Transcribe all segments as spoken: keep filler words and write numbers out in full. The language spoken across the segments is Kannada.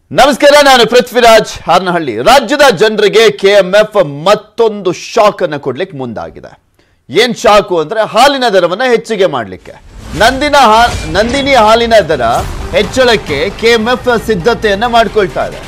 ನಮಸ್ಕಾರ, ನಾನು ಪೃಥ್ವಿರಾಜ್ ಹಾರನಹಳ್ಳಿ. ರಾಜ್ಯದ ಜನರಿಗೆ ಕೆಎಂಎಫ್ ಮತ್ತೊಂದು ಶಾಕ್ ಅನ್ನು ಕೊಡ್ಲಿಕ್ಕೆ ಮುಂದಾಗಿದೆ. ಏನ್ ಶಾಕು ಅಂದ್ರೆ ಹಾಲಿನ ದರವನ್ನ ಹೆಚ್ಚಿಗೆ ಮಾಡಲಿಕ್ಕೆ ನಂದಿನ ನಂದಿನಿ ಹಾಲಿನ ದರ ಹೆಚ್ಚಳಕ್ಕೆ ಕೆಎಂಎಫ್ ಸಿದ್ಧತೆಯನ್ನ ಮಾಡಿಕೊಳ್ತಾ ಇದೆ.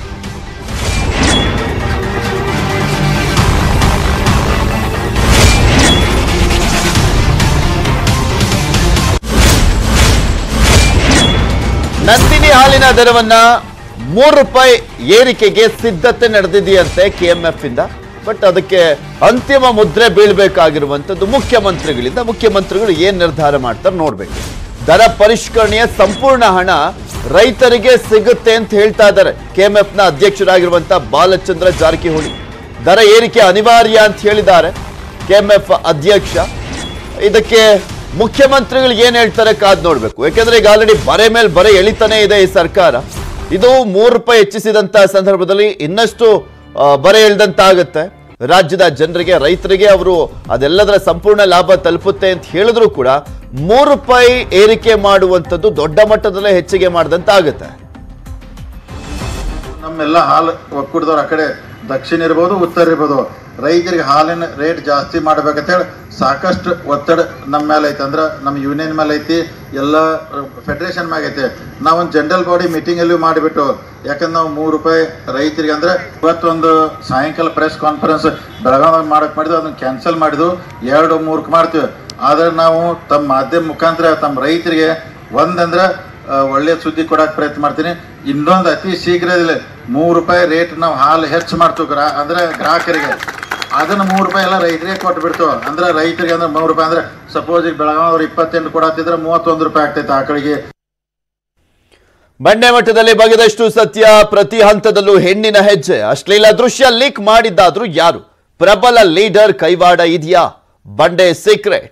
ನಂದಿನಿ ಹಾಲಿನ ದರವನ್ನ ಮೂರು ರೂಪಾಯಿ ಏರಿಕೆಗೆ ಸಿದ್ಧತೆ ನಡೆದಿದೆಯಂತೆ ಕೆಎಂಎಫ್ ಇಂದ. ಬಟ್ ಅದಕ್ಕೆ ಅಂತಿಮ ಮುದ್ರೆ ಬೀಳಬೇಕಾಗಿರುವಂತದ್ದು ಮುಖ್ಯಮಂತ್ರಿಗಳಿಂದ. ಮುಖ್ಯಮಂತ್ರಿಗಳು ಏನ್ ನಿರ್ಧಾರ ಮಾಡ್ತಾರೆ ನೋಡ್ಬೇಕು. ದರ ಪರಿಷ್ಕರಣೆಯ ಸಂಪೂರ್ಣ ಹಣ ರೈತರಿಗೆ ಸಿಗುತ್ತೆ ಅಂತ ಹೇಳ್ತಾ ಇದ್ದಾರೆ ಕೆಎಂಎಫ್ ನ ಅಧ್ಯಕ್ಷರಾಗಿರುವಂತಹ ಬಾಲಚಂದ್ರ ಜಾರಕಿಹೊಳಿ. ದರ ಏರಿಕೆ ಅನಿವಾರ್ಯ ಅಂತ ಹೇಳಿದ್ದಾರೆ ಕೆಎಂಎಫ್ ಅಧ್ಯಕ್ಷ. ಇದಕ್ಕೆ ಮುಖ್ಯಮಂತ್ರಿಗಳು ಏನ್ ಹೇಳ್ತಾರೆ ಕಾದ್ ನೋಡ್ಬೇಕು. ಯಾಕಂದ್ರೆ ಈಗ ಆಲ್ರೆಡಿ ಬರೆ ಮೇಲೆ ಬರೆ ಎಳಿತಾನೆ ಇದೆ ಈ ಸರ್ಕಾರ. ಇದು ಮೂರು ರೂಪಾಯಿ ಹೆಚ್ಚಿಸಿದಂತ ಸಂದರ್ಭದಲ್ಲಿ ಇನ್ನಷ್ಟು ಬರೆ ಎಳ್ದಂತಾಗುತ್ತೆ ರಾಜ್ಯದ ಜನರಿಗೆ, ರೈತರಿಗೆ. ಅವರು ಅದೆಲ್ಲದರ ಸಂಪೂರ್ಣ ಲಾಭ ತಲುಪುತ್ತೆ ಅಂತ ಹೇಳಿದ್ರು ಕೂಡ ಮೂರು ರೂಪಾಯಿ ಏರಿಕೆ ಮಾಡುವಂಥದ್ದು ದೊಡ್ಡ ಮಟ್ಟದಲ್ಲೇ ಹೆಚ್ಚಿಗೆ ಮಾಡಿದಂತಾಗುತ್ತೆ. ನಮ್ಮೆಲ್ಲ ಹಾಲು ಒಕ್ಕೂಟದವ್ರು ಆ ಕಡೆ ದಕ್ಷಿಣ ಇರ್ಬೋದು, ಉತ್ತರ ಇರ್ಬೋದು, ರೈತರಿಗೆ ಹಾಲಿನ ರೇಟ್ ಜಾಸ್ತಿ ಮಾಡ್ಬೇಕಂತ ಹೇಳಿ ಸಾಕಷ್ಟು ಒತ್ತಡ ನಮ್ಮ ಮೇಲೆ ಐತೆ. ಅಂದ್ರೆ ನಮ್ಮ ಯೂನಿಯನ್ ಮೇಲೆ ಐತಿ, ಎಲ್ಲ ಫೆಡರೇಷನ್ ಮ್ಯಾಗ ಐತೆ. ನಾವೊಂದು ಜನರಲ್ ಬಾಡಿ ಮೀಟಿಂಗಲ್ಲಿ ಮಾಡಿಬಿಟ್ಟು, ಯಾಕಂದ್ರೆ ನಾವು ಮೂರು ರೂಪಾಯಿ ರೈತರಿಗೆ ಅಂದ್ರೆ ಇವತ್ತೊಂದು ಸಾಯಂಕಾಲ ಪ್ರೆಸ್ ಕಾನ್ಫರೆನ್ಸ್ ಬೆಳಗಾವಿ ಮಾಡಕ್ ಮಾಡಿದ್ವಿ, ಅದನ್ನ ಕ್ಯಾನ್ಸಲ್ ಮಾಡಿದ್ವು. ಎರಡು ಮೂರಕ್ಕೆ ಮಾಡ್ತೀವಿ. ಆದ್ರೆ ನಾವು ತಮ್ಮ ಮಾಧ್ಯಮ ಮುಖಾಂತರ ತಮ್ಮ ರೈತರಿಗೆ ಒಂದಂದ್ರೆ ಒಳ್ಳೆ ಸುದ್ದಿ ಕೊಡಕ್ಕೆ ಪ್ರಯತ್ನ ಮಾಡ್ತೀನಿ. ಇನ್ನೊಂದು ಅತಿ ಶೀಘ್ರದಲ್ಲಿ ಮೂರು ರೂಪಾಯಿ ರೇಟ್ ನಾವು ಹಾಲು ಹೆಚ್ಚು ಮಾಡ್ತೀವಿ ಗ್ರಾ ಅಂದ್ರೆ ಗ್ರಾಹಕರಿಗೆ. ಅದನ್ನ ಮೂರು ರೂಪಾಯಿ ಎಲ್ಲ ರೈತರಿಗೆ ಕೊಟ್ಟು ಬಿಡ್ತು. ಅಂದ್ರೆ ರೈತರಿಗೆ ಅಂದ್ರೆ ಮೂರು ರೂಪಾಯಿ ಅಂದ್ರೆ ಸಪೋಸ್ ಈಗ ಬೆಳಗಾವಿ ಇಪ್ಪತ್ತೆಂಟು ಕೊಡತ್ತಿದ್ರೆ ಮೂವತ್ತೊಂದು ರೂಪಾಯಿ ಆಗ್ತೈತೆ ಆಕಳಿಗೆ. ಬಂಡೆ ಮಠದಲ್ಲಿ ಬಗೆದಷ್ಟು ಸತ್ಯ, ಪ್ರತಿ ಹಂತದಲ್ಲೂ ಹೆಣ್ಣಿನ ಹೆಜ್ಜೆ. ಅಶ್ಲೀಲ ದೃಶ್ಯ ಲೀಕ್ ಮಾಡಿದ್ದಾದ್ರೂ ಯಾರು? ಪ್ರಬಲ ಲೀಡರ್ ಕೈವಾಡ ಇದೆಯಾ? ಬಂಡೆ ಸೀಕ್ರೆಟ್.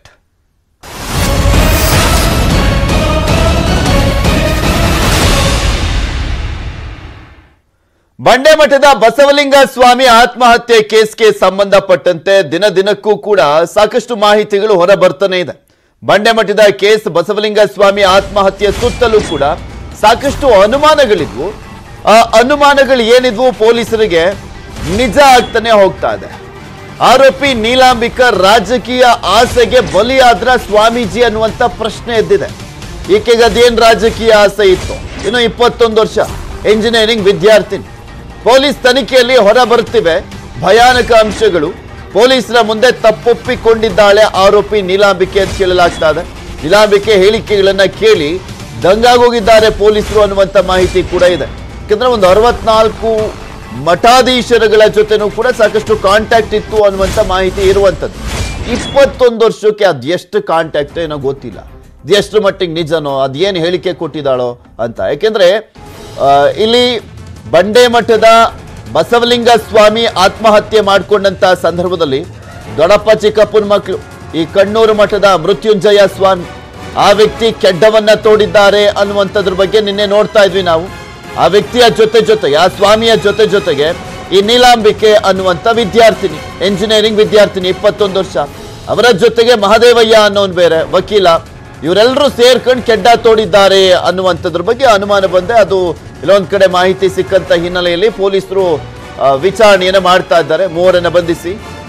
ಬಂಡೆ ಮಠದ ಬಸವಲಿಂಗ ಸ್ವಾಮಿ ಆತ್ಮಹತ್ಯೆ ಕೇಸ್ಗೆ ಸಂಬಂಧಪಟ್ಟಂತೆ ದಿನ ದಿನಕ್ಕೂ ಕೂಡ ಸಾಕಷ್ಟು ಮಾಹಿತಿಗಳು ಹೊರ ಬರ್ತಾನೆ ಇದೆ. ಬಂಡೆ ಮಠದ ಕೇಸ್ ಬಸವಲಿಂಗ ಸ್ವಾಮಿ ಆತ್ಮಹತ್ಯೆ ಸುತ್ತಲೂ ಕೂಡ ಸಾಕಷ್ಟು ಅನುಮಾನಗಳಿದ್ವು. ಆ ಅನುಮಾನಗಳು ಏನಿದ್ವು ಪೊಲೀಸರಿಗೆ ನಿಜ ಆಗ್ತಾನೆ ಹೋಗ್ತಾ ಇದೆ. ಆರೋಪಿ ನೀಲಾಂಬಿಕಾ ರಾಜಕೀಯ ಆಸೆಗೆ ಬಲಿಯಾದ್ರ ಸ್ವಾಮೀಜಿ ಅನ್ನುವಂತ ಪ್ರಶ್ನೆ ಎದ್ದಿದೆ. ಈಕೆಗೆ ಅದೇನ್ ರಾಜಕೀಯ ಆಸೆ ಇತ್ತು? ಇನ್ನು ಇಪ್ಪತ್ತೊಂದು ವರ್ಷ, ಇಂಜಿನಿಯರಿಂಗ್ ವಿದ್ಯಾರ್ಥಿನಿ. ಪೊಲೀಸ್ ತನಿಖೆಯಲ್ಲಿ ಹೊರ ಬರ್ತಿವೆ ಭಯಾನಕ ಅಂಶಗಳು. ಪೊಲೀಸರ ಮುಂದೆ ತಪ್ಪೊಪ್ಪಿಕೊಂಡಿದ್ದಾಳೆ ಆರೋಪಿ ನೀಲಾಂಬಿಕೆ ಅಂತ ಹೇಳಲಾಗ್ತಾ ಇದೆ. ನೀಲಾಂಬಿಕೆ ಹೇಳಿಕೆಗಳನ್ನ ಕೇಳಿ ದಂಗಾಗೋಗಿದ್ದಾರೆ ಪೊಲೀಸರು ಅನ್ನುವಂಥ ಮಾಹಿತಿ ಕೂಡ ಇದೆ. ಯಾಕಂದ್ರೆ ಒಂದು ಅರವತ್ನಾಲ್ಕು ಮಠಾಧೀಶರುಗಳ ಜೊತೆನೂ ಕೂಡ ಸಾಕಷ್ಟು ಕಾಂಟ್ಯಾಕ್ಟ್ ಇತ್ತು ಅನ್ನುವಂಥ ಮಾಹಿತಿ ಇರುವಂಥದ್ದು. ಇಪ್ಪತ್ತೊಂದು ವರ್ಷಕ್ಕೆ ಅದೆಷ್ಟು ಕಾಂಟ್ಯಾಕ್ಟ್ ಏನೋ ಗೊತ್ತಿಲ್ಲ, ಅದೆಷ್ಟು ಮಟ್ಟಿಗೆ ನಿಜನೋ, ಅದೇನು ಹೇಳಿಕೆ ಕೊಟ್ಟಿದ್ದಾಳೋ ಅಂತ. ಯಾಕೆಂದ್ರೆ ಇಲ್ಲಿ ಬಂಡೆ ಮಠದ ಬಸವಲಿಂಗ ಸ್ವಾಮಿ ಆತ್ಮಹತ್ಯೆ ಮಾಡಿಕೊಂಡಂತ ಸಂದರ್ಭದಲ್ಲಿ ದೊಡ್ಡಪ್ಪ ಚಿಕ್ಕಪ್ಪನ ಮಕ್ಕಳು ಈ ಕಣ್ಣೂರು ಮಠದ ಮೃತ್ಯುಂಜಯ ಸ್ವಾಮಿ, ಆ ವ್ಯಕ್ತಿ ಕೆಡ್ಡವನ್ನ ತೋಡಿದ್ದಾರೆ ಅನ್ನುವಂಥದ್ರ ಬಗ್ಗೆ ನಿನ್ನೆ ನೋಡ್ತಾ ಇದ್ವಿ ನಾವು. ಆ ವ್ಯಕ್ತಿಯ ಜೊತೆ ಜೊತೆಗೆ, ಆ ಸ್ವಾಮಿಯ ಜೊತೆ ಜೊತೆಗೆ ಈ ನೀಲಾಂಬಿಕೆ ಅನ್ನುವಂಥ ವಿದ್ಯಾರ್ಥಿನಿ, ಎಂಜಿನಿಯರಿಂಗ್ ವಿದ್ಯಾರ್ಥಿನಿ, ಇಪ್ಪತ್ತೊಂದು ವರ್ಷ, ಅವರ ಜೊತೆಗೆ ಮಹದೇವಯ್ಯ ಅನ್ನೋನ್ ಬೇರೆ ವಕೀಲ, ಇವರೆಲ್ಲರೂ ಸೇರ್ಕೊಂಡು ಕೆಡ್ಡ ತೋಡಿದ್ದಾರೆ ಅನ್ನುವಂಥದ್ರ ಬಗ್ಗೆ ಅನುಮಾನ ಬಂದೆ. ಅದು ಇಲ್ಲೊಂದ್ ಕಡೆ ಮಾಹಿತಿ ಸಿಕ್ಕಂತ ಹಿನ್ನೆಲೆಯಲ್ಲಿ ಪೊಲೀಸರು ವಿಚಾರಣೆಯನ್ನು ಮಾಡ್ತಾ ಇದ್ದಾರೆ, ಮೂವರನ್ನ ಬಂಧಿಸಿ.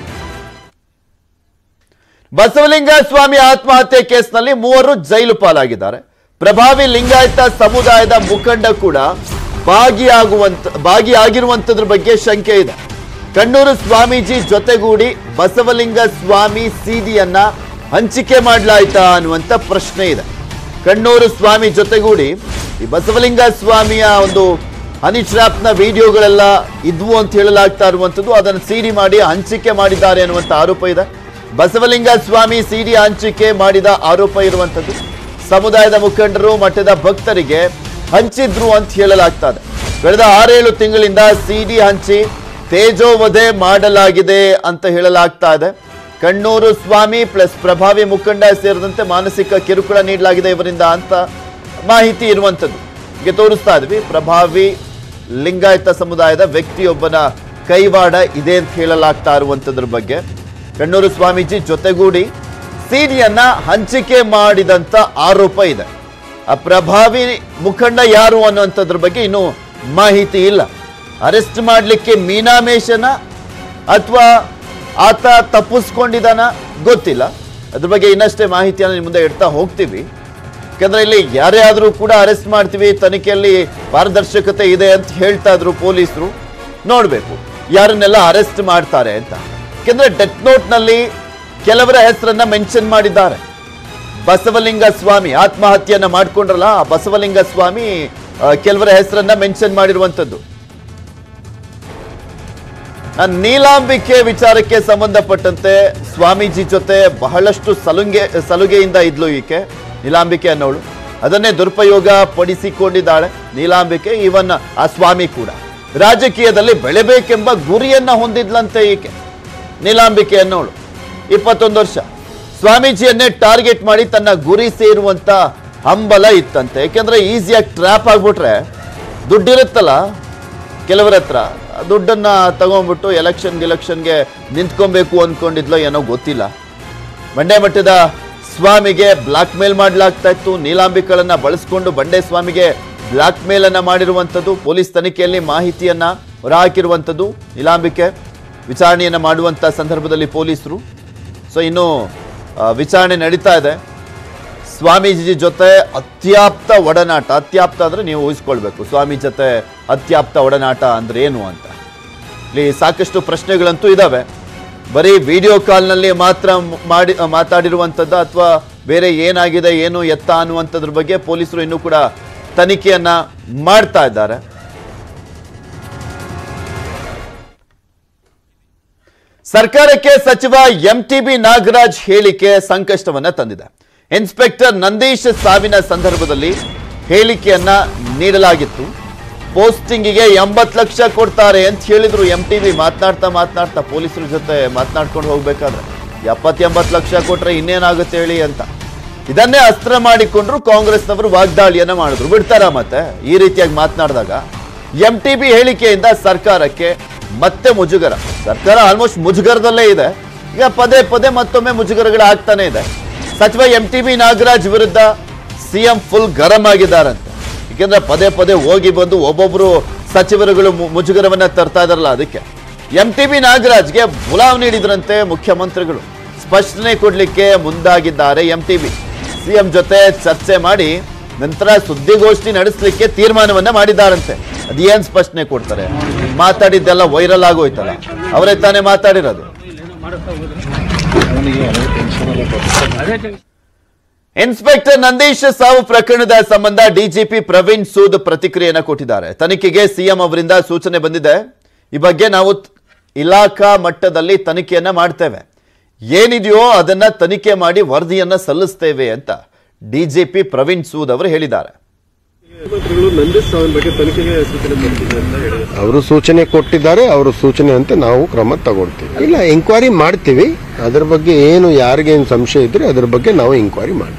ಬಸವಲಿಂಗ ಸ್ವಾಮಿ ಆತ್ಮಹತ್ಯೆ ಕೇಸ್ನಲ್ಲಿ ಮೂವರು ಜೈಲು ಪಾಲಾಗಿದ್ದಾರೆ. ಪ್ರಭಾವಿ ಲಿಂಗಾಯತ ಸಮುದಾಯದ ಮುಖಂಡ ಕೂಡ ಭಾಗಿಯಾಗುವಂತ ಭಾಗಿಯಾಗಿರುವಂತದ್ರ ಬಗ್ಗೆ ಶಂಕೆ ಇದೆ. ಕಣ್ಣೂರು ಸ್ವಾಮೀಜಿ ಜೊತೆಗೂಡಿ ಬಸವಲಿಂಗ ಸ್ವಾಮಿ ಸೀದಿಯನ್ನ ಹಂಚಿಕೆ ಮಾಡಲಾಯ್ತಾ ಅನ್ನುವಂಥ ಪ್ರಶ್ನೆ ಇದೆ. ಕಣ್ಣೂರು ಸ್ವಾಮಿ ಜೊತೆಗೂಡಿ ಈ ಬಸವಲಿಂಗ ಸ್ವಾಮಿಯ ಒಂದು ಹನಿ ಟ್ರ್ಯಾಪ್ನ ವಿಡಿಯೋಗಳೆಲ್ಲ ಇದ್ವು ಅಂತ ಹೇಳಲಾಗ್ತಾ ಇರುವಂಥದ್ದು. ಅದನ್ನು ಸಿಡಿ ಮಾಡಿ ಹಂಚಿಕೆ ಮಾಡಿದ್ದಾರೆ ಅನ್ನುವಂಥ ಆರೋಪ ಇದೆ. ಬಸವಲಿಂಗ ಸ್ವಾಮಿ ಸಿಡಿ ಹಂಚಿಕೆ ಮಾಡಿದ ಆರೋಪ ಇರುವಂಥದ್ದು. ಸಮುದಾಯದ ಮುಖಂಡರು ಮಠದ ಭಕ್ತರಿಗೆ ಹಂಚಿದ್ರು ಅಂತ ಹೇಳಲಾಗ್ತಾ ಇದೆ. ಕಳೆದ ಆರೇಳು ತಿಂಗಳಿಂದ ಸಿಡಿ ಹಂಚಿ ತೇಜೋವಧೆ ಮಾಡಲಾಗಿದೆ ಅಂತ ಹೇಳಲಾಗ್ತಾ ಇದೆ. ಕಣ್ಣೂರು ಸ್ವಾಮಿ ಪ್ಲಸ್ ಪ್ರಭಾವಿ ಮುಖಂಡ ಸೇರಿದಂತೆ ಮಾನಸಿಕ ಕಿರುಕುಳ ನೀಡಲಾಗಿದೆ ಇವರಿಂದ ಅಂತ ಮಾಹಿತಿ ಇರುವಂಥದ್ದು. ಹೀಗೆ ತೋರಿಸ್ತಾ ಇದ್ವಿ. ಪ್ರಭಾವಿ ಲಿಂಗಾಯತ ಸಮುದಾಯದ ವ್ಯಕ್ತಿಯೊಬ್ಬನ ಕೈವಾಡ ಇದೆ ಅಂತ ಹೇಳಲಾಗ್ತಾ ಇರುವಂಥದ್ರ ಬಗ್ಗೆ. ಕಣ್ಣೂರು ಸ್ವಾಮೀಜಿ ಜೊತೆಗೂಡಿ ಸಿಡಿಯನ್ನ ಹಂಚಿಕೆ ಮಾಡಿದಂತ ಆರೋಪ ಇದೆ. ಆ ಪ್ರಭಾವಿ ಮುಖಂಡ ಯಾರು ಅನ್ನುವಂಥದ್ರ ಬಗ್ಗೆ ಇನ್ನು ಮಾಹಿತಿ ಇಲ್ಲ. ಅರೆಸ್ಟ್ ಮಾಡಲಿಕ್ಕೆ ಮೀನಾಮೇಷನ ಅಥವಾ ಆತ ತಪ್ಪಿಸ್ಕೊಂಡಿದ್ದಾನ ಗೊತ್ತಿಲ್ಲ. ಅದ್ರ ಬಗ್ಗೆ ಇನ್ನಷ್ಟೇ ಮಾಹಿತಿಯನ್ನು ನಿಮ್ಮ ಮುಂದೆ ಇಡ್ತಾ ಹೋಗ್ತೀವಿ. ಯಾಕಂದ್ರೆ ಇಲ್ಲಿ ಯಾರೇ ಆದರೂ ಕೂಡ ಅರೆಸ್ಟ್ ಮಾಡ್ತೀವಿ, ತನಿಖೆಯಲ್ಲಿ ಪಾರದರ್ಶಕತೆ ಇದೆ ಅಂತ ಹೇಳ್ತಾ ಇದ್ರು ಪೊಲೀಸರು. ನೋಡ್ಬೇಕು ಯಾರನ್ನೆಲ್ಲ ಅರೆಸ್ಟ್ ಮಾಡ್ತಾರೆ ಅಂತ. ಯಾಕಂದ್ರೆ ಡೆತ್ ನೋಟ್ ನಲ್ಲಿ ಕೆಲವರ ಹೆಸರನ್ನ ಮೆನ್ಷನ್ ಮಾಡಿದ್ದಾರೆ. ಬಸವಲಿಂಗ ಸ್ವಾಮಿ ಆತ್ಮಹತ್ಯೆಯನ್ನ ಮಾಡ್ಕೊಂಡ್ರಲ್ಲ, ಆ ಬಸವಲಿಂಗ ಸ್ವಾಮಿ ಕೆಲವರ ಹೆಸರನ್ನ ಮೆನ್ಷನ್ ಮಾಡಿರುವಂತದ್ದು. ನೀಲಾಂಬಿಕೆ ವಿಚಾರಕ್ಕೆ ಸಂಬಂಧಪಟ್ಟಂತೆ ಸ್ವಾಮೀಜಿ ಜೊತೆ ಬಹಳಷ್ಟು ಸಲುಗೆ ಸಲುಗೆಯಿಂದ ಇದ್ಲು ಈಕೆ ನೀಲಾಂಬಿಕೆ ಅನ್ನೋಳು. ಅದನ್ನೇ ದುರುಪಯೋಗ ಪಡಿಸಿಕೊಂಡಿದ್ದಾಳೆ ನೀಲಾಂಬಿಕೆ. ಇವನ್ ಆ ಸ್ವಾಮಿ ಕೂಡ ರಾಜಕೀಯದಲ್ಲಿ ಬೆಳೆಬೇಕೆಂಬ ಗುರಿಯನ್ನ ಹೊಂದಿದ್ಲಂತೆ ಈಕೆ ನೀಲಾಂಬಿಕೆ ಅನ್ನೋಳು. ಇಪ್ಪತ್ತೊಂದು ವರ್ಷ ಸ್ವಾಮೀಜಿಯನ್ನೇ ಟಾರ್ಗೆಟ್ ಮಾಡಿ ತನ್ನ ಗುರಿ ಸೇರುವಂತ ಹಂಬಲ ಇತ್ತಂತೆ. ಯಾಕೆಂದ್ರೆ ಈಸಿಯಾಗಿ ಟ್ರ್ಯಾಪ್ ಆಗ್ಬಿಟ್ರೆ ದುಡ್ಡಿರುತ್ತಲ್ಲ ಕೆಲವರ ಹತ್ರ, ದುಡ್ಡನ್ನ ತಗೊಂಡ್ಬಿಟ್ಟು ಎಲೆಕ್ಷನ್ ಗಿಲೆಕ್ಷನ್ಗೆ ನಿಂತ್ಕೊಬೇಕು ಅಂದ್ಕೊಂಡಿದ್ಲೋ ಏನೋ ಗೊತ್ತಿಲ್ಲ. ಬಂಡೆ ಮಠದ ಸ್ವಾಮಿಗೆ ಬ್ಲಾಕ್ ಮೇಲ್ ಮಾಡಲಾಗ್ತಾ ಇತ್ತು. ನೀಲಾಂಬಿಕೆಗಳನ್ನ ಬಳಸ್ಕೊಂಡು ಬಂಡೆ ಸ್ವಾಮಿಗೆ ಬ್ಲಾಕ್ ಮೇಲ್ ಅನ್ನ ಮಾಡಿರುವಂಥದ್ದು ಪೊಲೀಸ್ ತನಿಖೆಯಲ್ಲಿ ಮಾಹಿತಿಯನ್ನ ಹೊರಹಾಕಿರುವಂಥದ್ದು ನೀಲಾಂಬಿಕೆ. ವಿಚಾರಣೆಯನ್ನ ಮಾಡುವಂತ ಸಂದರ್ಭದಲ್ಲಿ ಪೊಲೀಸರು ಸೊ ಇನ್ನು ವಿಚಾರಣೆ ನಡೀತಾ ಇದೆ. ಸ್ವಾಮೀಜಿ ಜೊತೆ ಅತ್ಯಾಪ್ತ ಒಡನಾಟ, ಅತ್ಯಾಪ್ತ ಅಂದ್ರೆ ನೀವು ಊಹಿಸ್ಕೊಳ್ಬೇಕು ಸ್ವಾಮಿ ಜೊತೆ ಅತ್ಯಾಪ್ತ ಒಡನಾಟ ಅಂದ್ರೆ ಏನು ಅಂತ. ಇಲ್ಲಿ ಸಾಕಷ್ಟು ಪ್ರಶ್ನೆಗಳಂತೂ ಇದಾವೆ. ಬರೀ ವಿಡಿಯೋ ಕಾಲ್ನಲ್ಲಿ ಮಾತ್ರ ಮಾಡಿ ಮಾತಾಡಿರುವಂಥದ್ದು ಅಥವಾ ಬೇರೆ ಏನಾಗಿದೆ ಏನು ಎತ್ತ ಅನ್ನುವಂಥದ್ರ ಬಗ್ಗೆ ಪೊಲೀಸರು ಇನ್ನೂ ಕೂಡ ತನಿಖೆಯನ್ನ ಮಾಡ್ತಾ ಇದ್ದಾರೆ. ಸರ್ಕಾರಕ್ಕೆ ಸಚಿವ ಎಂ ಟಿ ಬಿ ನಾಗರಾಜ್ ಹೇಳಿಕೆ ಸಂಕಷ್ಟವನ್ನ ತಂದಿದೆ. ಇನ್ಸ್ಪೆಕ್ಟರ್ ನಂದೀಶ್ ಸಾವಿನ ಸಂದರ್ಭದಲ್ಲಿ ಹೇಳಿಕೆಯನ್ನ ನೀಡಲಾಗಿತ್ತು. ಪೋಸ್ಟಿಂಗಿಗೆ ಎಂಬತ್ತು ಲಕ್ಷ ಕೊಡ್ತಾರೆ ಅಂತ ಹೇಳಿದ್ರು ಎಂ ಟಿ ಬಿ. ಮಾತನಾಡ್ತಾ ಮಾತನಾಡ್ತಾ ಪೊಲೀಸರ ಜೊತೆ ಮಾತನಾಡ್ಕೊಂಡು ಹೋಗ್ಬೇಕಾದ್ರೆ ಎಪ್ಪತ್ತು ಎಂಬತ್ತು ಲಕ್ಷ ಕೊಟ್ರೆ ಇನ್ನೇನಾಗುತ್ತೆ ಹೇಳಿ ಅಂತ ಇದನ್ನೇ ಅಸ್ತ್ರ ಮಾಡಿಕೊಂಡ್ರು ಕಾಂಗ್ರೆಸ್ನವರು. ವಾಗ್ದಾಳಿಯನ್ನ ಮಾಡಿದ್ರು. ಬಿಡ್ತಾರ ಮತ್ತೆ ಈ ರೀತಿಯಾಗಿ ಮಾತನಾಡಿದಾಗ ಎಂ ಟಿ ಬಿ ಹೇಳಿಕೆಯಿಂದ ಸರ್ಕಾರಕ್ಕೆ ಮತ್ತೆ ಮುಜುಗರ. ಸರ್ಕಾರ ಆಲ್ಮೋಸ್ಟ್ ಮುಜುಗರದಲ್ಲೇ ಇದೆ. ಈಗ ಪದೇ ಪದೇ ಮತ್ತೊಮ್ಮೆ ಮುಜುಗರಗಳಾಗ್ತಾನೆ ಇದೆ. ಸಚಿವ ಎಂ ಟಿ ಬಿ ನಾಗರಾಜ್ ವಿರುದ್ಧ ಸಿಎಂ ಫುಲ್ ಗರಂ ಆಗಿದ್ದಾರಂತೆ. ಯಾಕೆಂದ್ರೆ ಪದೇ ಪದೇ ಹೋಗಿ ಬಂದು ಒಬ್ಬೊಬ್ರು ಸಚಿವರುಗಳು ಮುಜುಗರವನ್ನ ತರ್ತಾ ಇದಾರಲ್ಲ, ಅದಕ್ಕೆ ಎಂ ಟಿ ಬಿ ನಾಗರಾಜ್ಗೆ ಬುಲಾವ್ ನೀಡಿದ್ರಂತೆ ಮುಖ್ಯಮಂತ್ರಿಗಳು. ಸ್ಪಷ್ಟನೆ ಕೊಡ್ಲಿಕ್ಕೆ ಮುಂದಾಗಿದ್ದಾರೆ ಎಂ ಟಿ ಬಿ. ಸಿಎಂ ಜೊತೆ ಚರ್ಚೆ ಮಾಡಿ ನಂತರ ಸುದ್ದಿಗೋಷ್ಠಿ ನಡೆಸಲಿಕ್ಕೆ ತೀರ್ಮಾನವನ್ನ ಮಾಡಿದ್ದಾರಂತೆ. ಅದೇನ್ ಸ್ಪಷ್ಟನೆ ಕೊಡ್ತಾರೆ? ಮಾತಾಡಿದ್ದೆಲ್ಲ ವೈರಲ್ ಆಗೋಯ್ತಲ್ಲ, ಅವರೇ ತಾನೇ ಮಾತಾಡಿರೋದು. ಇನ್ಸ್ಪೆಕ್ಟರ್ ನಂದೀಶ್ ಸಾವು ಪ್ರಕರಣದ ಸಂಬಂಧ ಡಿಜಿಪಿ ಪ್ರವೀಣ್ ಸೂದ್ ಪ್ರತಿಕ್ರಿಯೆಯನ್ನು ಕೊಟ್ಟಿದ್ದಾರೆ. ತನಿಖೆಗೆ ಸಿಎಂ ಅವರಿಂದ ಸೂಚನೆ ಬಂದಿದೆ. ಈ ಬಗ್ಗೆ ನಾವು ಇಲಾಖಾ ಮಟ್ಟದಲ್ಲಿ ತನಿಖೆಯನ್ನ ಮಾಡ್ತೇವೆ, ಏನಿದೆಯೋ ಅದನ್ನ ತನಿಖೆ ಮಾಡಿ ವರದಿಯನ್ನ ಸಲ್ಲಿಸ್ತೇವೆ ಅಂತ ಡಿಜಿಪಿ ಪ್ರವೀಣ್ ಸೂದ್ ಅವರು ಹೇಳಿದ್ದಾರೆ. ಅವರು ಸೂಚನೆ ಕೊಟ್ಟಿದ್ದಾರೆ, ಅವರು ಸೂಚನೆ ಅಂತ ನಾವು ಕ್ರಮ ತಗೊಳ್ತೀವಿ. ಇಲ್ಲ, ಎಂಕ್ವೈರಿ ಮಾಡ್ತೀವಿ. ಅದರ ಬಗ್ಗೆ ಏನು ಯಾರಿಗೇನು ಸಂಶಯ ಇದ್ರೆ ಅದರ ಬಗ್ಗೆ ನಾವು ಎಂಕ್ವೈರಿ ಮಾಡ್ತೀವಿ.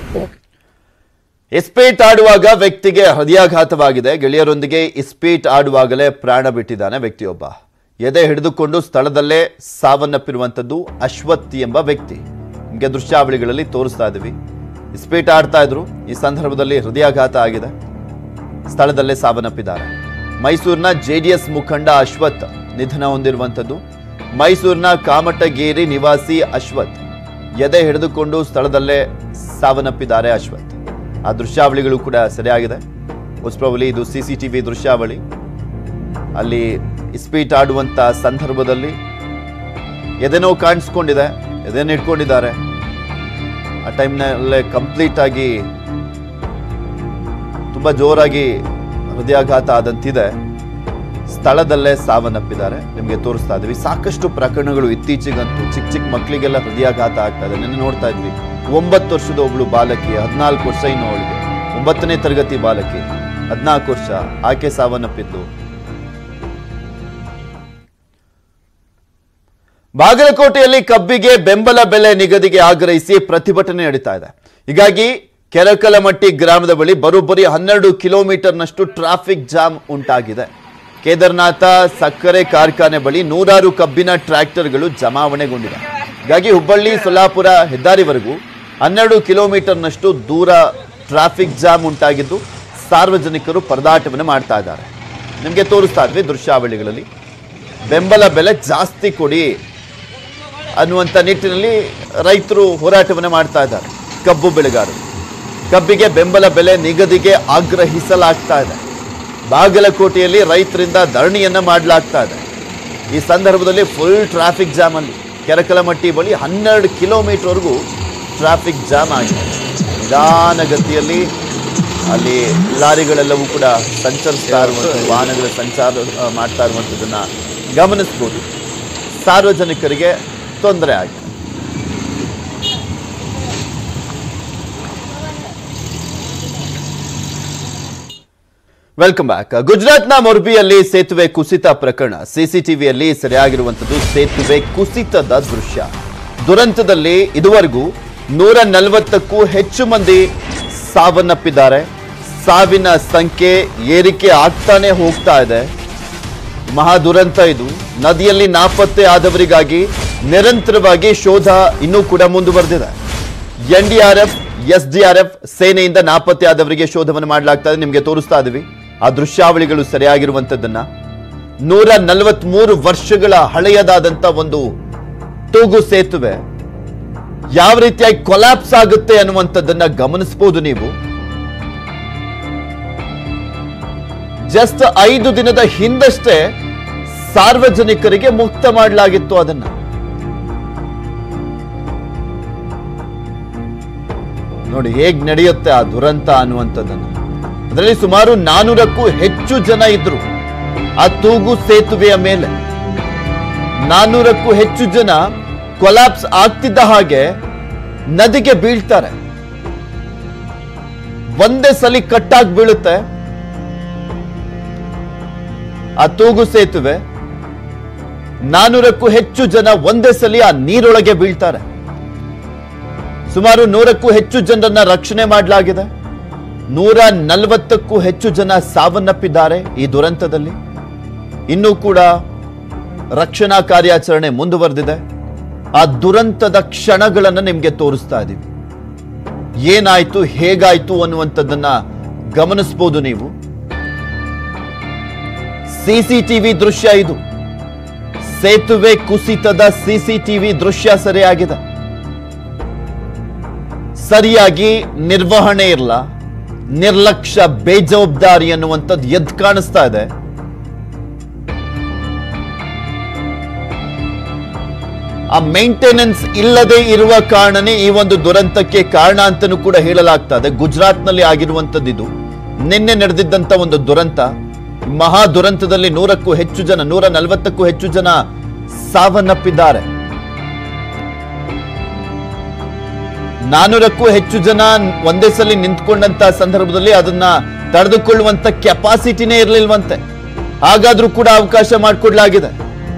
ಇಸ್ಪೀಟ್ ಆಡುವಾಗ ವ್ಯಕ್ತಿಗೆ ಹೃದಯಾಘಾತವಾಗಿದೆ. ಗೆಳೆಯರೊಂದಿಗೆ ಇಸ್ಪೀಟ್ ಆಡುವಾಗಲೇ ಪ್ರಾಣ ಬಿಟ್ಟಿದ್ದಾನೆ ವ್ಯಕ್ತಿಯೊಬ್ಬ. ಎದೆ ಹಿಡಿದುಕೊಂಡು ಸ್ಥಳದಲ್ಲೇ ಸಾವನ್ನಪ್ಪಿರುವಂತದ್ದು ಅಶ್ವಥ್ ಎಂಬ ವ್ಯಕ್ತಿ. ನಿಮಗೆ ದೃಶ್ಯಾವಳಿಗಳಲ್ಲಿ ತೋರಿಸ್ತಾ ಇದ್ದೀವಿ. ಇಸ್ಪೀಟ್ ಆಡ್ತಾ ಇದ್ರು. ಈ ಸಂದರ್ಭದಲ್ಲಿ ಹೃದಯಾಘಾತ ಆಗಿದೆ. ಸ್ಥಳದಲ್ಲೇ ಸಾವನ್ನಪ್ಪಿದ್ದಾರೆ. ಮೈಸೂರಿನ ಜೆಡಿಎಸ್ ಮುಖಂಡ ಅಶ್ವಥ್ ನಿಧನ ಹೊಂದಿರುವಂತದ್ದು. ಮೈಸೂರಿನ ಕಾಮಟಗೇರಿ ನಿವಾಸಿ ಅಶ್ವಥ್ ಎದೆ ಹಿಡಿದುಕೊಂಡು ಸ್ಥಳದಲ್ಲೇ ಸಾವನ್ನಪ್ಪಿದ್ದಾರೆ ಅಶ್ವಥ್. ಆ ದೃಶ್ಯಾವಳಿಗಳು ಕೂಡ ಸರಿಯಾಗಿದೆ. ಉಸ್ಪ್ರವಲಿ ಇದು ಸಿಸಿಟಿವಿ ದೃಶ್ಯಾವಳಿ. ಅಲ್ಲಿ ಇಸ್ಪೀಟ್ ಆಡುವಂತ ಸಂದರ್ಭದಲ್ಲಿ ಎದೆನೋ ಕಾಣಿಸ್ಕೊಂಡಿದೆ, ಎದೆನ ಇಟ್ಕೊಂಡಿದ್ದಾರೆ. ಆ ಟೈಮ್ನಲ್ಲೇ ಕಂಪ್ಲೀಟ್ ಆಗಿ ತುಂಬಾ ಜೋರಾಗಿ ಹೃದಯಾಘಾತ ಆದಂತಿದೆ. ಸ್ಥಳದಲ್ಲೇ ಸಾವನ್ನಪ್ಪಿದ್ದಾರೆ. ನಿಮಗೆ ತೋರಿಸ್ತಾ ಇದ್ವಿ. ಸಾಕಷ್ಟು ಪ್ರಕರಣಗಳು ಇತ್ತೀಚೆಗಂತೂ ಚಿಕ್ಕ ಚಿಕ್ಕ ಮಕ್ಕಳಿಗೆಲ್ಲ ಹೃದಯಾಘಾತ ಆಗ್ತಾ ಇದೆ. ನಿನ್ನೆ ನೋಡ್ತಾ ಇದ್ವಿ, ಒಂಬತ್ತು ವರ್ಷದ ಒಬ್ಳು ಬಾಲಕಿ, ಹದಿನಾಲ್ಕು ವರ್ಷ ಇನ್ನು ಅವಳಿಗೆ, ಒಂಬತ್ತನೇ ತರಗತಿ ಬಾಲಕಿ, ಹದಿನಾಲ್ಕು ವರ್ಷ, ಆಕೆ ಸಾವನ್ನಪ್ಪಿದ್ದು. ಬಾಗಲಕೋಟೆಯಲ್ಲಿ ಕಬ್ಬಿಗೆ ಬೆಂಬಲ ಬೆಲೆ ನಿಗದಿಗೆ ಆಗ್ರಹಿಸಿ ಪ್ರತಿಭಟನೆ ನಡೀತಾ ಇದೆ. ಹೀಗಾಗಿ ಕೆರಕಲಮಟ್ಟಿ ಗ್ರಾಮದ ಬಳಿ ಬರೋಬ್ಬರಿ ಹನ್ನೆರಡು ಕಿಲೋಮೀಟರ್ನಷ್ಟು ಟ್ರಾಫಿಕ್ ಜಾಮ್ ಉಂಟಾಗಿದೆ. ಕೇದಾರನಾಥ ಸಕ್ಕರೆ ಕಾರ್ಖಾನೆ ಬಳಿ ನೂರಾರು ಕಬ್ಬಿನ ಟ್ರ್ಯಾಕ್ಟರ್ಗಳು ಜಮಾವಣೆಗೊಂಡಿವೆ. ಹೀಗಾಗಿ ಹುಬ್ಬಳ್ಳಿ ಸೊಲ್ಲಾಪುರ ಹೆದ್ದಾರಿವರೆಗೂ ಹನ್ನೆರಡು ಕಿಲೋಮೀಟರ್ನಷ್ಟು ದೂರ ಟ್ರಾಫಿಕ್ ಜಾಮ್ ಉಂಟಾಗಿದ್ದು ಸಾರ್ವಜನಿಕರು ಪರದಾಟವನ್ನು ಮಾಡ್ತಾ ಇದ್ದಾರೆ. ನಿಮಗೆ ತೋರಿಸ್ತಾ ಇದ್ವಿ ದೃಶ್ಯಾವಳಿಗಳಲ್ಲಿ. ಬೆಂಬಲ ಬೆಲೆ ಜಾಸ್ತಿ ಕೊಡಿ ಅನ್ನುವಂಥ ನಿಟ್ಟಿನಲ್ಲಿ ರೈತರು ಹೋರಾಟವನ್ನು ಮಾಡ್ತಾ ಇದ್ದಾರೆ. ಕಬ್ಬು ಬೆಳೆಗಾರರು ಕಬ್ಬಿಗೆ ಬೆಂಬಲ ಬೆಲೆ ನಿಗದಿಗೆ ಆಗ್ರಹಿಸಲಾಗ್ತಾ ಇದೆ. ಬಾಗಲಕೋಟೆಯಲ್ಲಿ ರೈತರಿಂದ ಧರಣಿಯನ್ನ ಮಾಡಲಾಗ್ತಾ ಇದೆ. ಈ ಸಂದರ್ಭದಲ್ಲಿ ಫುಲ್ ಟ್ರಾಫಿಕ್ ಜಾಮ್ ಅಲ್ಲಿ ಕೆರಕಲಮಟ್ಟಿ ಬಳಿ ಹನ್ನೆರಡು ಕಿಲೋಮೀಟರ್ವರೆಗೂ ಟ್ರಾಫಿಕ್ ಜಾಮ್ ಆಗಿದೆ. ನಿಧಾನಗತಿಯಲ್ಲಿ ಅಲ್ಲಿ ಲಾರಿಗಳೆಲ್ಲವೂ ಕೂಡ ಸಂಚರಿಸ್ತಾ ಇರುವಂಥದ್ದು, ವಾಹನಗಳ ಸಂಚಾರ ಮಾಡ್ತಾ ಇರುವಂಥದ್ದನ್ನ ಗಮನಿಸ್ಬೋದು. ಸಾರ್ವಜನಿಕರಿಗೆ ತೊಂದರೆ ಆಗಿದೆ. Welcome back. ಗುಜರಾತ್ನ ಮೊರ್ಬಿಯಲ್ಲಿ ಸೇತುವೆ ಕುಸಿತ ಪ್ರಕರಣ ಸಿಸಿಟಿವಿಯಲ್ಲಿ ಸೆರೆಯಾಗಿರುವಂಥದ್ದು ಸೇತುವೆ ಕುಸಿತದ ದೃಶ್ಯ. ದುರಂತದಲ್ಲಿ ಇದುವರೆಗೂ ನೂರ ನಲವತ್ತಕ್ಕೂ ಹೆಚ್ಚು ಮಂದಿ ಸಾವನ್ನಪ್ಪಿದ್ದಾರೆ. ಸಾವಿನ ಸಂಖ್ಯೆ ಏರಿಕೆ ಆಗ್ತಾನೆ ಹೋಗ್ತಾ ಇದೆ. ಮಹಾ ದುರಂತ ಇದು. ನದಿಯಲ್ಲಿ ನಾಪತ್ತೆ ಆದವರಿಗಾಗಿ ನಿರಂತರವಾಗಿ ಶೋಧ ಇನ್ನೂ ಕೂಡ ಮುಂದುವರೆದಿದೆ. N D R F S D R F ಸೇನೆಯಿಂದ ನಾಪತ್ತೆ ಆದವರಿಗೆ ಶೋಧವನ್ನು ಮಾಡಲಾಗ್ತಾ ಇದೆ. ನಿಮಗೆ ತೋರಿಸ್ತಾ ಇದೀವಿ ಆ ದೃಶ್ಯಾವಳಿಗಳು ಸರಿಯಾಗಿರುವಂತದ್ದನ್ನ. ನೂರ ನಲವತ್ಮೂರು ವರ್ಷಗಳ ಹಳೆಯದಾದಂತ ಒಂದು ತೂಗು ಸೇತುವೆ ಯಾವ ರೀತಿಯಾಗಿ ಕೊಲ್ಯಾಪ್ಸ್ ಆಗುತ್ತೆ ಅನ್ನುವಂಥದ್ದನ್ನ ಗಮನಿಸಬಹುದು ನೀವು. ಜಸ್ಟ್ ಐದು ದಿನದ ಹಿಂದಷ್ಟೇ ಸಾರ್ವಜನಿಕರಿಗೆ ಮುಕ್ತ ಮಾಡಲಾಗಿತ್ತು ಅದನ್ನ. ನೋಡಿ ಹೇಗ್ ನಡೆಯುತ್ತೆ ಆ ದುರಂತ ಅನ್ನುವಂಥದ್ದನ್ನ. ಅದರಲ್ಲಿ ಸುಮಾರು ನಾನೂರಕ್ಕೂ ಹೆಚ್ಚು ಜನ ಇದ್ರು ಆ ತೂಗು ಸೇತುವೆಯ ಮೇಲೆ. ನಾನೂರಕ್ಕೂ ಹೆಚ್ಚು ಜನ ಕೊಲ್ಯಾಪ್ಸ್ ಆಗ್ತಿದ್ದ ಹಾಗೆ ನದಿಗೆ ಬೀಳ್ತಾರೆ. ಒಂದೇ ಸಲಿ ಕಟ್ಟಾಗಿ ಬೀಳುತ್ತೆ ಆ ತೂಗು ಸೇತುವೆ. ನಾನೂರಕ್ಕೂ ಹೆಚ್ಚು ಜನ ಒಂದೇ ಸಲಿ ಆ ನೀರೊಳಗೆ ಬೀಳ್ತಾರೆ. ಸುಮಾರು ನೂರಕ್ಕೂ ಹೆಚ್ಚು ಜನರನ್ನ ರಕ್ಷಣೆ ಮಾಡಲಾಗಿದೆ. ನೂರ ನಲವತ್ತಕ್ಕೂ ಹೆಚ್ಚು ಜನ ಸಾವನ್ನಪ್ಪಿದ್ದಾರೆ ಈ ದುರಂತದಲ್ಲಿ. ಇನ್ನೂ ಕೂಡ ರಕ್ಷಣಾ ಕಾರ್ಯಾಚರಣೆ ಮುಂದುವರೆದಿದೆ. ಆ ದುರಂತದ ಕ್ಷಣಗಳನ್ನು ನಿಮಗೆ ತೋರಿಸ್ತಾ ಇದ್ದೀವಿ. ಏನಾಯ್ತು, ಹೇಗಾಯ್ತು ಅನ್ನುವಂಥದ್ದನ್ನ ಗಮನಿಸಬಹುದು ನೀವು. ಸಿಸಿಟಿವಿ ದೃಶ್ಯ ಇದು. ಸೇತುವೆ ಕುಸಿತದ ಸಿಸಿಟಿವಿ ದೃಶ್ಯ ಸರಿಯಾಗಿದೆ. ಸರಿಯಾಗಿ ನಿರ್ವಹಣೆ ಇಲ್ಲ, ನಿರ್ಲಕ್ಷ್ಯ, ಬೇಜವಾಬ್ದಾರಿ ಅನ್ನುವಂಥದ್ದು ಎದ್ದು ಕಾಣಿಸ್ತಾ ಇದೆ. ಆ ಮೇಂಟೆನೆನ್ಸ್ ಇಲ್ಲದೆ ಇರುವ ಕಾರಣನೇ ಈ ಒಂದು ದುರಂತಕ್ಕೆ ಕಾರಣ ಅಂತಲೂ ಕೂಡ ಹೇಳಲಾಗ್ತಾ ಇದೆ. ಗುಜರಾತ್ನಲ್ಲಿ ಆಗಿರುವಂಥದ್ದು ಇದು. ನಿನ್ನೆ ನಡೆದಿದ್ದಂತ ಒಂದು ದುರಂತ. ಮಹಾ ದುರಂತದಲ್ಲಿ ನೂರಕ್ಕೂ ಹೆಚ್ಚು ಜನ ನೂರ ನಲವತ್ತಕ್ಕೂ ಹೆಚ್ಚು ಜನ ಸಾವನ್ನಪ್ಪಿದ್ದಾರೆ. ನಾನೂರಕ್ಕೂ ಹೆಚ್ಚು ಜನ ಒಂದೇ ಸಲ ನಿಂತ್ಕೊಂಡಂತ ಸಂದರ್ಭದಲ್ಲಿ ಅದನ್ನ ತಡೆದುಕೊಳ್ಳುವಂತ ಕೆಪಾಸಿಟಿನೇ ಇರಲಿಲ್ವಂತೆ. ಹಾಗಾದ್ರೂ ಕೂಡ ಅವಕಾಶ ಮಾಡಿಕೊಡ್ಲಾಗಿದೆ.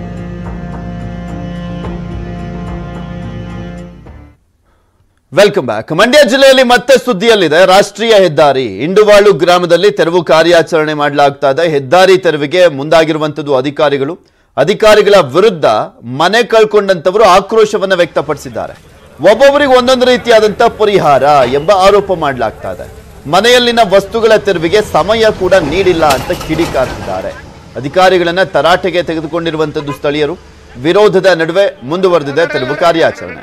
Welcome back. ಮಂಡ್ಯ ಜಿಲ್ಲೆಯಲ್ಲಿ ಮತ್ತೆ ಸುದ್ದಿಯಲ್ಲಿದೆ. ರಾಷ್ಟ್ರೀಯ ಹೆದ್ದಾರಿ ಇಂಡುವಾಳು ಗ್ರಾಮದಲ್ಲಿ ತೆರವು ಕಾರ್ಯಾಚರಣೆ ಮಾಡಲಾಗ್ತಾ ಇದೆ. ಹೆದ್ದಾರಿ ತೆರವಿಗೆ ಮುಂದಾಗಿರುವಂತದ್ದು ಅಧಿಕಾರಿಗಳು. ಅಧಿಕಾರಿಗಳ ವಿರುದ್ಧ ಮನೆ ಕಳ್ಕೊಂಡಂತವರು ಆಕ್ರೋಶವನ್ನ ವ್ಯಕ್ತಪಡಿಸಿದ್ದಾರೆ. ಒಬ್ಬೊಬ್ಬರಿಗೆ ಒಂದೊಂದು ರೀತಿಯಾದಂತಹ ಪರಿಹಾರ ಎಂಬ ಆರೋಪ ಮಾಡಲಾಗ್ತಾ ಇದೆ. ಮನೆಯಲ್ಲಿನ ವಸ್ತುಗಳ ತೆರವಿಗೆ ಸಮಯ ಕೂಡ ನೀಡಿಲ್ಲ ಅಂತ ಕಿಡಿಕಾರ್ತಿದ್ದಾರೆ. ಅಧಿಕಾರಿಗಳನ್ನ ತರಾಟೆಗೆ ತೆಗೆದುಕೊಂಡಿರುವಂತದ್ದು ಸ್ಥಳೀಯರು. ವಿರೋಧದ ನಡುವೆ ಮುಂದುವರೆದಿದೆ ತೆರವು ಕಾರ್ಯಾಚರಣೆ.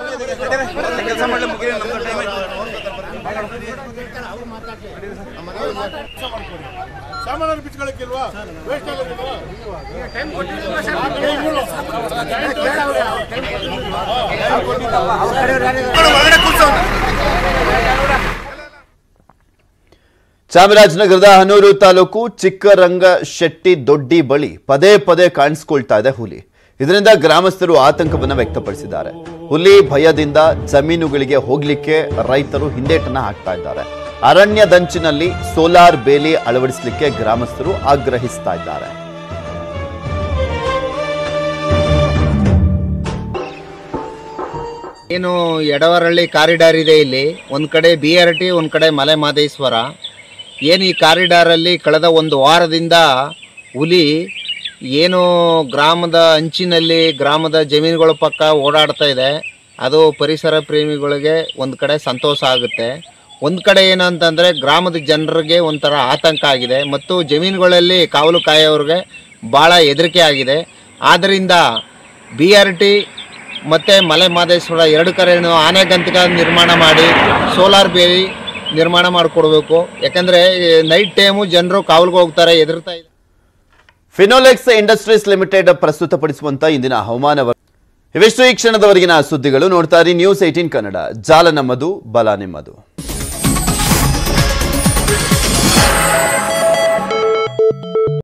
ಚಾಮರಾಜನಗರದ ಹನೂರು ತಾಲೂಕು ಚಿಕ್ಕರಂಗಶೆಟ್ಟಿ ದೊಡ್ಡಿ ಬಳಿ ಪದೇ ಪದೇ ಕಾಣಿಸಿಕೊಳ್ತಾ ಇದೆ ಹುಲಿ. ಇದರಿಂದ ಗ್ರಾಮಸ್ಥರು ಆತಂಕವನ್ನು ವ್ಯಕ್ತಪಡಿಸಿದ್ದಾರೆ. ಹುಲಿ ಭಯದಿಂದ ಜಮೀನುಗಳಿಗೆ ಹೋಗ್ಲಿಕ್ಕೆ ರೈತರು ಹಿಂದೇಟನ್ನ ಹಾಕ್ತಾ ಇದ್ದಾರೆ. ಅರಣ್ಯದಂಚಿನಲ್ಲಿ ಸೋಲಾರ್ ಬೇಲಿ ಅಳವಡಿಸಲಿಕ್ಕೆ ಗ್ರಾಮಸ್ಥರು ಆಗ್ರಹಿಸ್ತಾ ಇದ್ದಾರೆ. ಏನು ಎಡವರಳ್ಳಿ ಕಾರಿಡಾರ್ ಇದೆ. ಇಲ್ಲಿ ಒಂದ್ ಕಡೆ ಬಿ ಆರ್ ಟಿ, ಒಂದ್ ಕಡೆ ಮಲೆ ಮಾದೇಶ್ವರ. ಏನು ಈ ಕಾರಿಡಾರಲ್ಲಿ ಕಳೆದ ಒಂದು ವಾರದಿಂದ ಹುಲಿ ಏನು ಗ್ರಾಮದ ಅಂಚಿನಲ್ಲಿ ಗ್ರಾಮದ ಜಮೀನುಗಳ ಪಕ್ಕ ಓಡಾಡ್ತಾ ಇದೆ. ಅದು ಪರಿಸರ ಪ್ರೇಮಿಗಳಿಗೆ ಒಂದು ಕಡೆ ಸಂತೋಷ ಆಗುತ್ತೆ. ಒಂದು ಕಡೆ ಏನಂತಂದರೆ ಗ್ರಾಮದ ಜನರಿಗೆ ಒಂಥರ ಆತಂಕ ಆಗಿದೆ ಮತ್ತು ಜಮೀನುಗಳಲ್ಲಿ ಕಾವಲು ಕಾಯೋರಿಗೆ ಭಾಳ ಹೆದರಿಕೆ ಆಗಿದೆ. ಆದ್ದರಿಂದ ಬಿ ಆರ್ ಟಿ ಮತ್ತು ಮಲೆ ಮಹದೇಶ್ವರ ಎರಡು ಕಡೆಯೂ ಆನೆಗಂತಕ ನಿರ್ಮಾಣ ಮಾಡಿ ಸೋಲಾರ್ ಬೇಲಿ ನಿರ್ಮಾಣ ಮಾಡಿಕೊಡ್ಬೇಕು. ಯಾಕಂದರೆ ನೈಟ್ ಟೈಮು ಜನರು ಕಾವಲಿಗೆ ಹೋಗ್ತಾರೆ, ಹೆದರ್ತಾ ಇದೆ. ಫಿನೋಲೆಕ್ಸ್ ಇಂಡಸ್ಟ್ರೀಸ್ ಲಿಮಿಟೆಡ್ ಪ್ರಸ್ತುತಪಡಿಸುವಂತ ಇಂದಿನ ಹವಾಮಾನ ಇವೆಷ್ಟು ಈ ಕ್ಷಣದವರೆಗಿನ ಸುದ್ದಿಗಳು. ನೋಡ್ತಾ ಇರಿ ನ್ಯೂಸ್ ಏಟೀನ್ ಕನ್ನಡ. ಜಾಲ ನಮ್ಮದು, ಬಲ ನಿಮ್ಮದು.